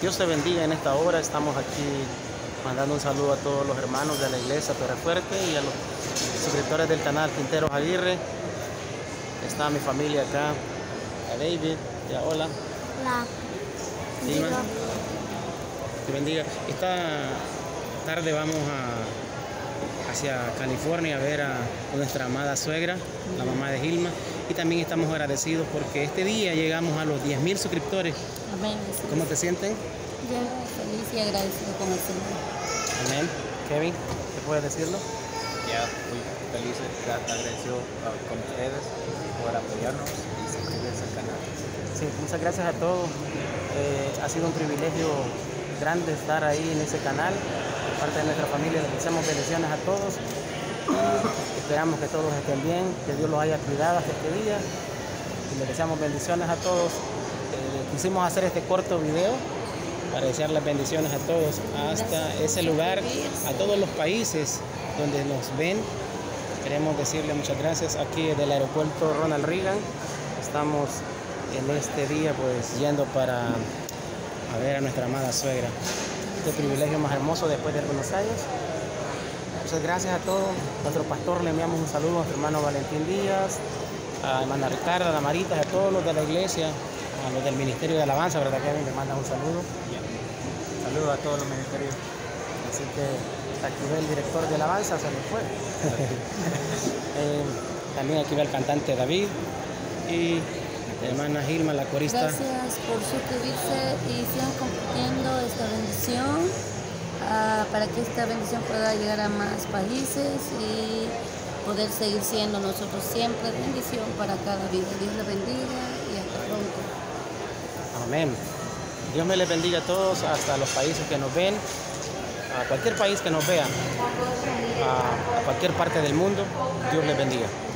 Dios te bendiga en esta hora. Estamos aquí mandando un saludo a todos los hermanos de la iglesia Torrefuerte y a los suscriptores del canal Quinteros Aguirre. Está mi familia acá, a David, ya hola. Hola. Dima, te bendiga. Esta tarde vamos hacia California a ver a nuestra amada suegra, la mamá de Gilma, y también estamos agradecidos porque este día llegamos a los 10,000 suscriptores. Amén. ¿Cómo te sienten? Yo feliz y agradecido con el Señor. Amén. Kevin, ¿qué puedes decirlo? Ya muy feliz de estar agradecido con ustedes por apoyarnos y suscribirse al canal. Sí, muchas gracias a todos. Ha sido un privilegio grande estar ahí en ese canal. De parte de nuestra familia les deseamos bendiciones a todos. Y esperamos que todos estén bien, que Dios los haya cuidado hasta este día. Y les deseamos bendiciones a todos. Quisimos hacer este corto video para desearles bendiciones a todos hasta ese lugar, a todos los países donde nos ven. Queremos decirle muchas gracias aquí desde el aeropuerto Ronald Reagan. Estamos en este día pues yendo para ver a nuestra amada suegra. Este privilegio más hermoso después de algunos años. Muchas gracias a todos. Nuestro pastor le enviamos un saludo a nuestro hermano Valentín Díaz, a hermana Ricarda, a Damaritas, a todos los de la iglesia, a los del Ministerio de Alabanza, ¿verdad, Kevin? Le mandan un saludo. Saludos a todos los ministerios. Así que aquí ve el director de Alabanza, se le fue. También aquí ve el cantante David y la hermana Gilma, la corista. Gracias por suscribirse y sigan compartiendo esta bendición para que esta bendición pueda llegar a más países y poder seguir siendo nosotros siempre bendición para cada vida. Dios les bendiga y hasta pronto. Amén. Dios me les bendiga a todos, hasta los países que nos ven, a cualquier país que nos vea, a cualquier parte del mundo. Dios les bendiga.